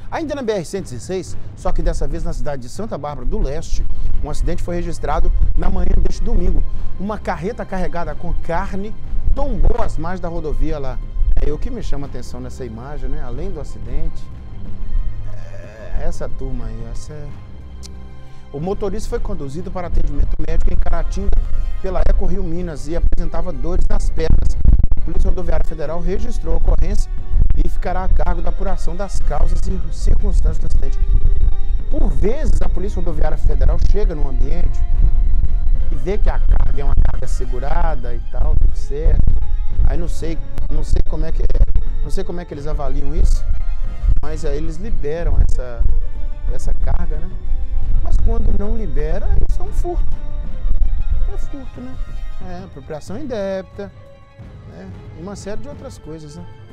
Ainda na BR-116, só que dessa vez na cidade de Santa Bárbara do Leste, um acidente foi registrado na manhã deste domingo. Uma carreta carregada com carne tombou as margens da rodovia lá. É o que me chama a atenção nessa imagem, né? Além do acidente, essa turma aí, O motorista foi conduzido para atendimento médico em Caratinga pela Eco Rio Minas e apresentava dores nas pernas. A Polícia Rodoviária Federal registrou a ocorrência e ficará a cargo da apuração das causas e circunstâncias do acidente. Por vezes, a Polícia Rodoviária Federal chega num ambiente e vê que a carga é uma carga segurada e tal, tudo certo. Aí não sei como é que eles avaliam isso, mas aí eles liberam essa carga, né? Mas quando não libera, isso é um furto. É furto, né? Apropriação indébita, né? E uma série de outras coisas, né?